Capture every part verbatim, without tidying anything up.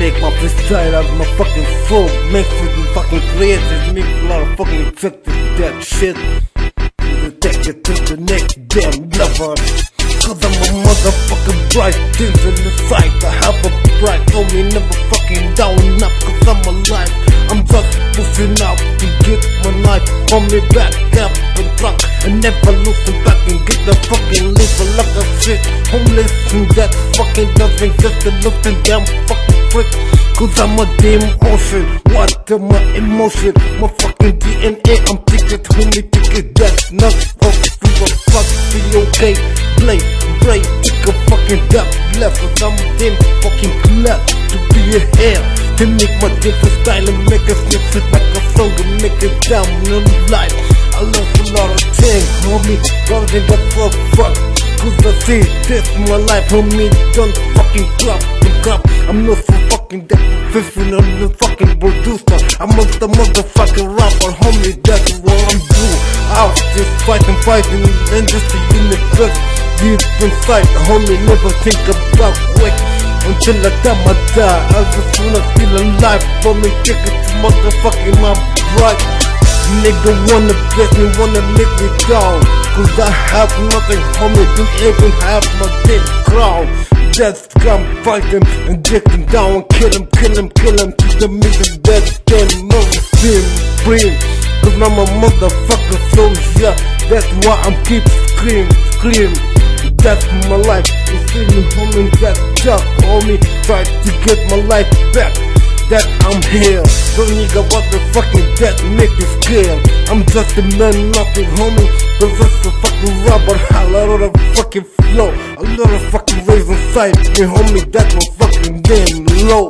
make my freestyle out of my fucking soul. Make freaking fucking creative, make a lot of fucking effective that shit. To take it to the next damn level. Cause I'm a motherfucking bright things in the sight. I have a bright homie, never fucking down up. Cause I'm alive, I'm just pushing out to get my life. Homie back up and drunk and never losing back and get the fucking liver like a shit. Homeless and that fucking doesn't just a looking damn fucking prick. Cause I'm a damn ocean, what am I emotion? My fucking D N A, I'm ticket, homie ticket, that's not fuck. You a fuck, be okay, play, play, take a fucking dab left. Cause I'm a damn fucking glad to be a hair. To make my different style and make a snip it like a song and make it down in life. I love a lot of things, homie, gotta think up for fuck. Cause I see this in my life, homie, don't fucking crap, don't crap. I'm not so fucking that professional, I'm the fucking producer. I'm not the motherfucking rapper, homie, that's what I'm doing. Out just fighting, fighting, and just the universe. Deep inside, homie, never think about quick. Until the time I die, I just wanna feel alive. For me, kick it to motherfucking my bride. Nigga wanna bless me, wanna make me down. Cause I have nothing, homie, don't even have my damn crown. Just come fight him and get him down. Kill him, kill him, kill him to the middle dead damn mother steam brain. Cause I'm a motherfucker soldier. That's why I'm keep scream, scream. That's my life, you see me homie, that job, homie. Try to get my life back, that I'm here. Don't nigga what the fucking that make you scared. I'm just a man, nothing homie. Cause that's a fucking rubber, a lot of fucking flow. A lot of fucking rays inside me homie, that my fucking damn low.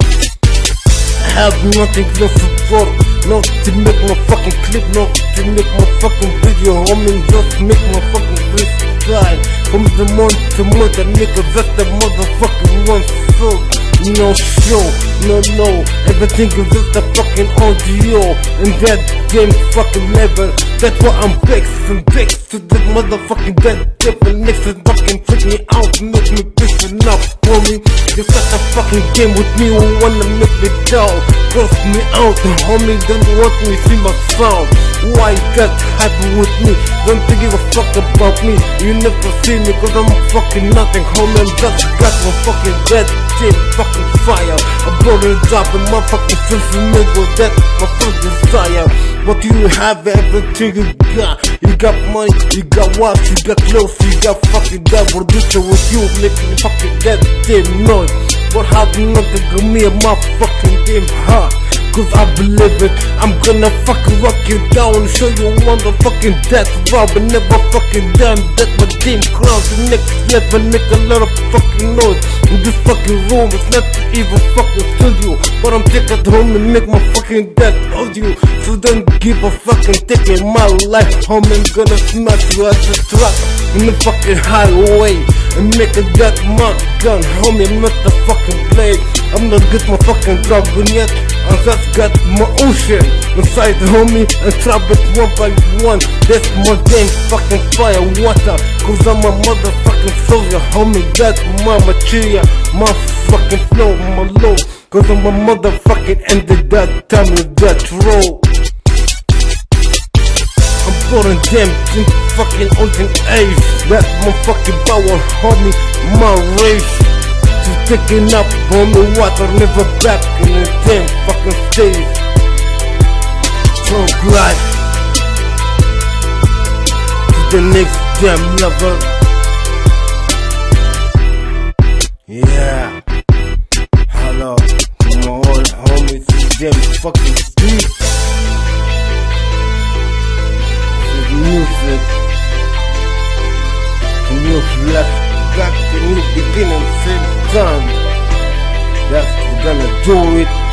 I have nothing, no support, not to make my fucking clip, not to make my fucking video homie. Just make my fucking freestyle. From the month to month, I make a just a motherfucking one song. No show, no no, everything is just a fucking audio. And that damn fucking level, that's why I'm vexed and vexed to the motherfucking dead devil. Next is fucking freak me out, make me pissing up, homie. You start a fucking game with me, who wanna make me down. Cross me out, homie, don't want me see my sound. Why that happen with me? Don't give a fuck about me. You never see me cause I'm fucking nothing, homie. I'm just got my fucking dead shit, fucking fire. I brought it up in my fucking social media, that's my first desire. What you have, everything you got. You got money, you got watch, you got clothes, you got fucking that producer with you, making fucking that damn noise. But have nothing to me and my fucking damn heart. Cause I believe it, I'm gonna fucking rock you down and show you motherfucking death rob and never fucking done. That's my damn crown, the next level, make a lot of fucking noise. In this fucking room, it's not even fucking studio, but I'm taking it home and make my fucking death audio. So don't give a fucking take in my life, homie. I'm gonna smash you as a truck in the fucking highway and make it that my gun, homie. I'm not the fucking blade, I'm not get my fucking dragon yet. I just got my ocean inside, homie, and trap it one by one. That's my damn fucking fire water. Cause I'm a motherfucking soldier, homie. That's my material, my fucking flow, my low. Cause I'm a motherfucking end of that time with that roll. I'm pouring them in fucking olden age. That's my fucking power, homie, my rage. Just picking up, homie, water, never back in the damn fucking stage. So glad to the next damn level. Yeah, hello, my old homies, to them fucking streets. With music, new left. Got the new beginning, same time. That's we're gonna do it.